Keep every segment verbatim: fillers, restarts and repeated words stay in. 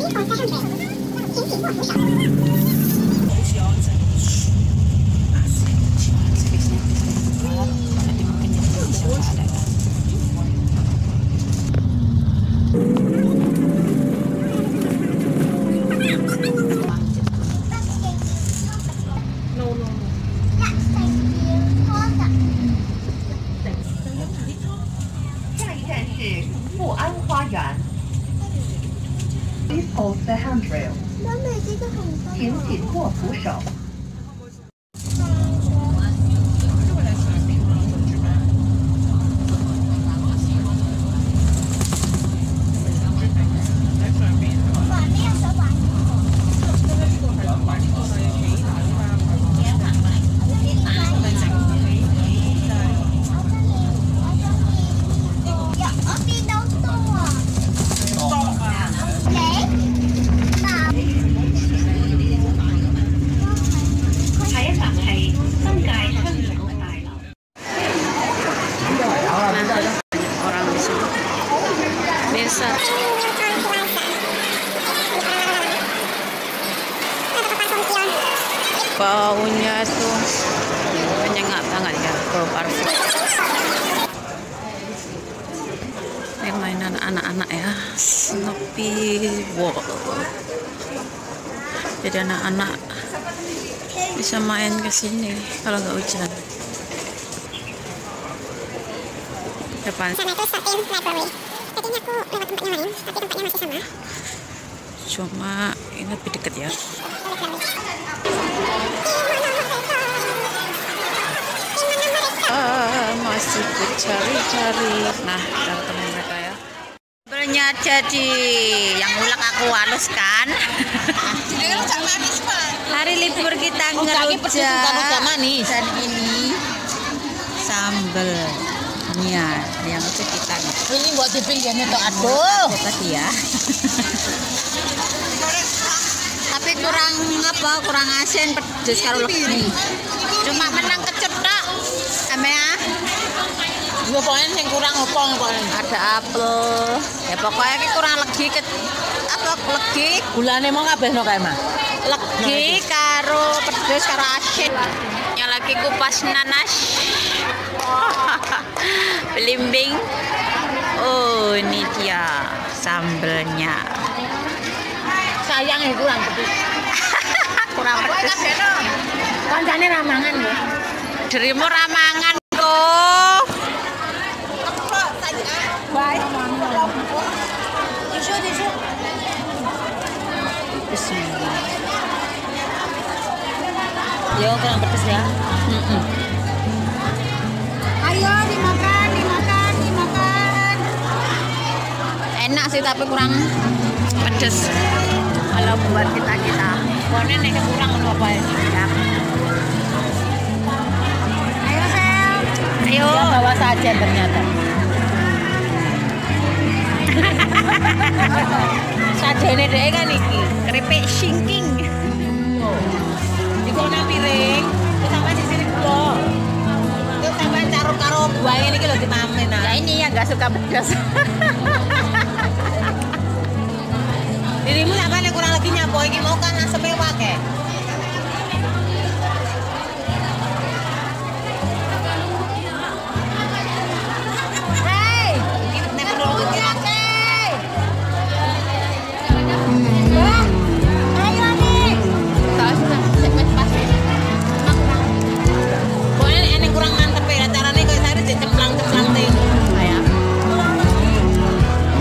Please hold the handrail. 请紧握扶手。 Baunya tuh menyengat banget ya, bau parfum. Ini mainan anak-anak ya, Snoopy World. Jadi anak-anak bisa main ke sini kalau nggak hujan. Depan. Sama itu stasiun library. Tadinya aku lewat tempatnya lain, tapi tempatnya masih sama. Cuma ini lebih dekat ya. Ah, masih bercari-cari. Nah, kita ketemu mereka ya. Sebenarnya jadi yang ulek aku halus kan. Hari libur kita ngerujak manis. Dan ini sambelnya yang itu kita. Ini buat di pinggirnya tuh, aduh. Tadi ya. Tapi kurang apa? Kurang asin, pedes karo legi. Cuma menang kecep tok. Ame ya. Yo pokoknya yang kurang apa pokoknya. Ada apel. Ya pokoknya ini kurang legi ke apa legi? Gulane mau kabeh no kae mah. Legi karo pedes karo asin. Yang lagi kupas nanas. Belimbing. Oh, ini dia sambelnya. Sayang ya kurang pedes. Kurang pedes. Kancane ramangan ya. Dirimu ramangan kok. Baik. Tisu tisu. Bismillah. Yo kurang pedes ya. Mm-mm. Ayo dimakan, dimakan, dimakan. Enak sih tapi kurang pedes. Kalau buat kita kita. Pokoknya nek kurang ono apa ya? Ayo Sel. Ayo. Dia bawa saja ternyata. Sajane dhek kan iki. Keripik singking. Iku ana piring, terus sampai di sini dulu. Terus sampai caruk karo buah ini iki lho ditamen. Ya ini yang nggak suka pedas. Dirimu sampai kurang lagi nyapo iki mau kan asepe wae. Hei, nek perlu iki oke. Ayo nih. Segmen pas. Pokoknya ini kurang mantep ya carane kok saya dicemplang-cemplang ting. Kayak.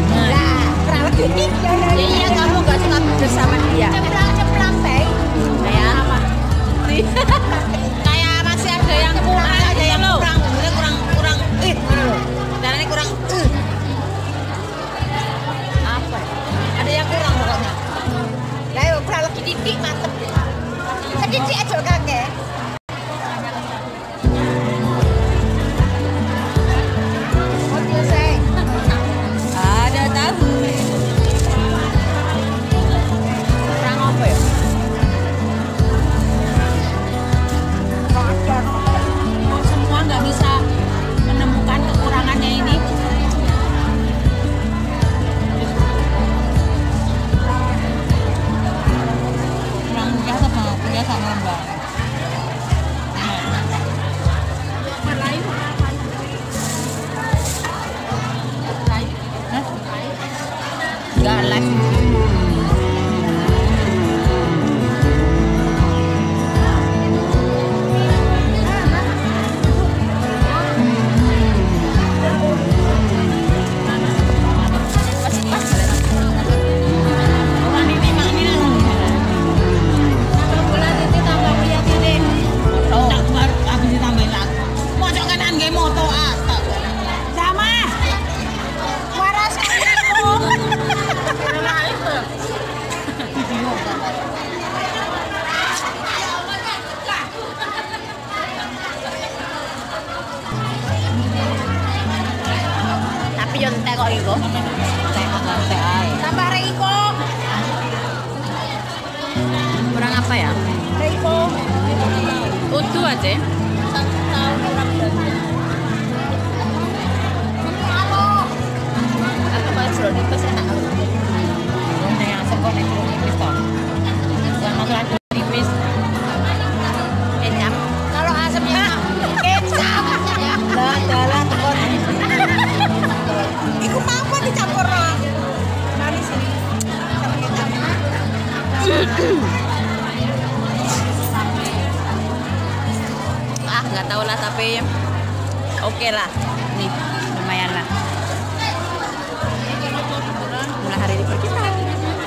belas. Tapi yo entek kok iku. Entek kok entek ae. Tambah Reiko. Kurang apa ya? Reiko. Utuh aja. Aku mau suruh nipis enak. Ada yang asam kok nek nipis toh. Bukan masalah nipis. Kecap. Kalau asamnya kecap. Lah dalah tekon. Iku apa dicampur lah. Mari sini. Sama kecap. Ah, nggak tahu lah tapi oke lah. Nih, lumayan lah. Mulai hari ini pergi lah.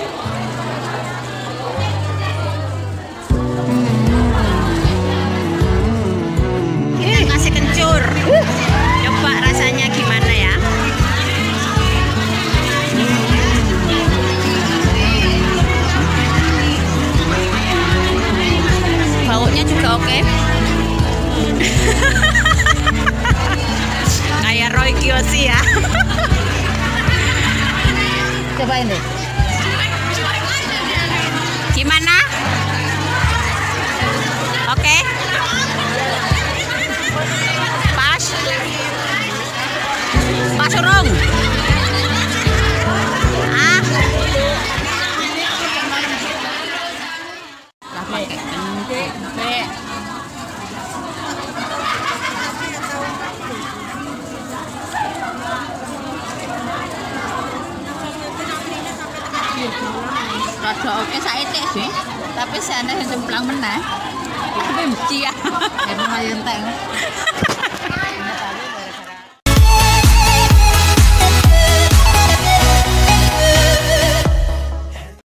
Kita kasih kencur. Coba rasanya gimana ya? Baunya juga oke. Kayak Roy Kiyoshi ya. Cobain deh. Gimana? Oke. Pas. Pas urung. Ah. Lah pakai kencur. Rada oke saithik sih, tapi sana yang cemplang meneh. Tapi mesti ya. Emang ayo entek.